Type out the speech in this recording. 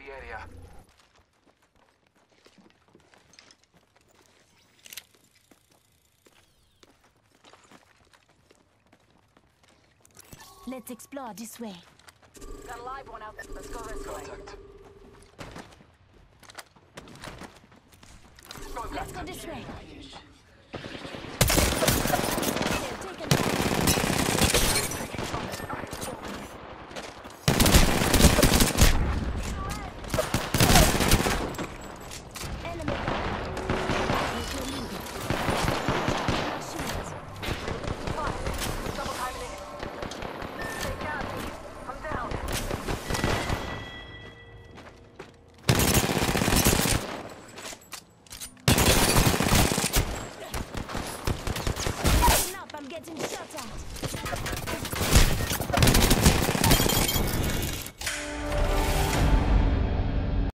the area. Let's explore this way. Got a live one out there. Let's go this way. Let's go this way.